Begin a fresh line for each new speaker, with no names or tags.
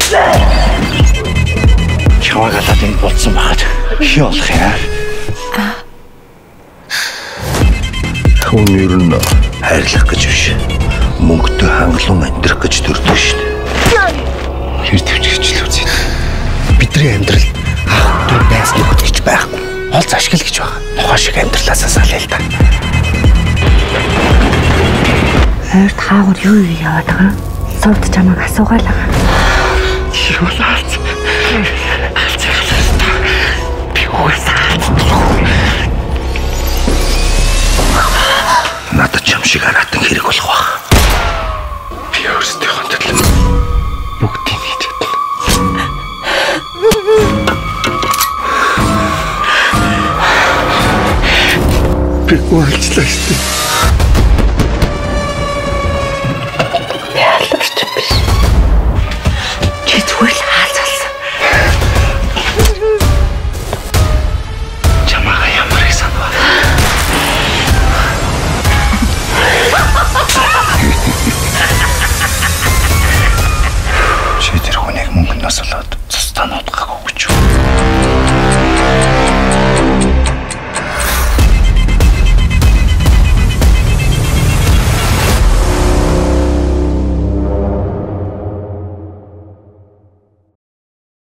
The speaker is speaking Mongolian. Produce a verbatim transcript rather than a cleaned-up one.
Чамайг алаад энд болцсон байхад хий болох яа?
Хүн ер нь хайрлах гэж биш. Мөнгөтэй хангалуун амьдрах гэж төрдөг шүү дээ.
Хэр төвчгч л үзье.
Бидний амьдрал ах дүү байсны хөт гэж байхгүй. Олз ашигла гэж байна. Тухайн шиг амьдралаасаа салъя л да.
Ойрд хаагур юу юу яваад байгаа? Сувд чамайг асуугаал байгаа.
Юу л алц. Алц яхалаа. Би уусаа.
Надад чам шиг аратан хэрэг болох баг.
Би өөрсдийнхөө төлөө бүгдийг хийж чадна. Би үйлчлээ шүү дээ.
Би алдарч биш. Чи зүгээр л хаалцалсан.
Чамайг ямар их санаа.
Чи тэр хүнийг мөнгөнөөс олоод цус танаад гаггүй гэж.